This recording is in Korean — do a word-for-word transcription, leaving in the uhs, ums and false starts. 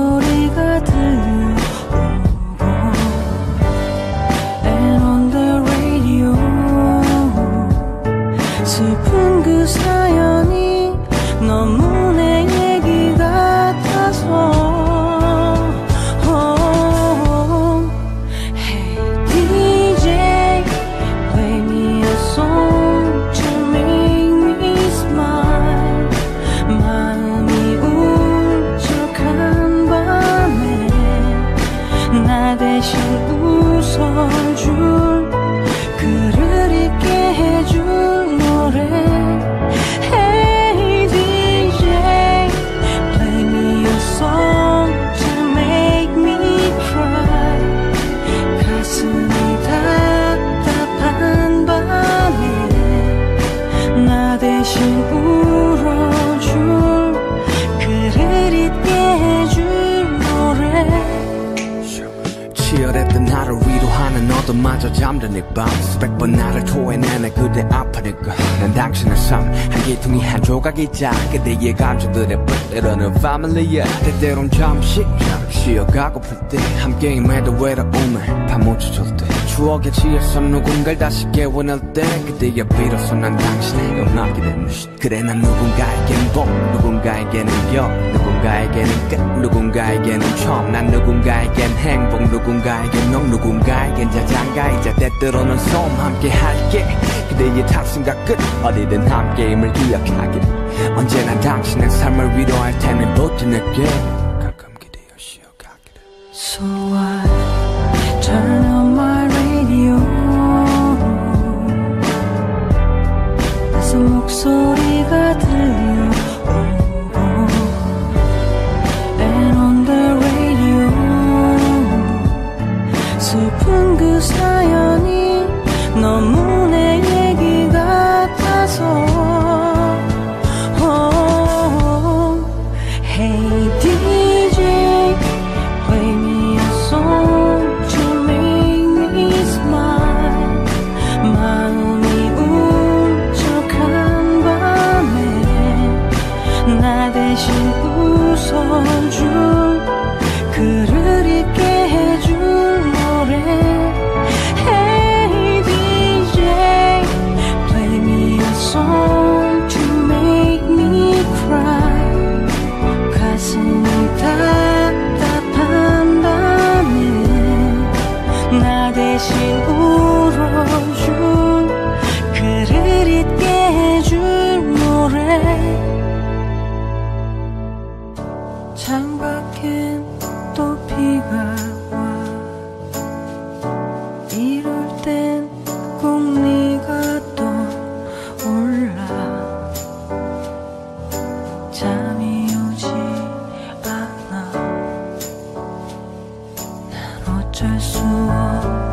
목소리가 들려오고 And on the radio 슬픈 그 사연이 너무 내 얘기 같아서 oh, Hey 디제이 play me a song to make me smile 마음이 울적한 밤에 나 대신 웃어줄 글을 읽게 해줄 노래 Hey 디제이 play me a song to make me cry 가슴이 답답한 밤에 나 대신 울어줄 글을 잊게 해줄 노래 치열했던 나를 위로하는 너도마저 잠드니 밤 수백 번 나를 토해내네 그대 아프니까 난 당신의 삶 한 기둥이 한 조각이자 그대의 감정들에 때로는 패밀리야 때때론 잠시 쉬어가고플 때 함께 임해도 외로움을 파묻혀줄 때 추억에 취해서 누군가를 다시 깨워낼 때 그때야 비로소 난 당신의 음악이 되는 그래 난 누군가에겐 복 누군가에게는 역 누군가에게는 끝 누군가에게는 처음 난 누군가에겐 행복 누군가에겐 너 누군가에겐 자장가이자 때때로는 소음 함께 할게 그대의 탑승과 끝 어디든 함께임을 기억하길 언제나 당신의 삶을 위로할 테니 버텨낼게 가끔 기대어 쉬어가기를 So I turn on my radio 그래서 목소리가 들려오고 And on the radio 슬픈 그 사연이 너무 내 얘기 같아서 oh, Hey 디제이 play me a song to make me smile 마음이 울적한 밤에 나 대신 웃어줄 글을 읽게 해줄 노래 Hey 디제이 play me a song to make me cry 가슴이 답답한 밤에 나 대신 울어줄 글을 잊게 해줄 노래 창밖엔 또 비가 와 이럴 땐 꼭 네가 떠올라 잠이 오지 않아 난 어쩔 수 없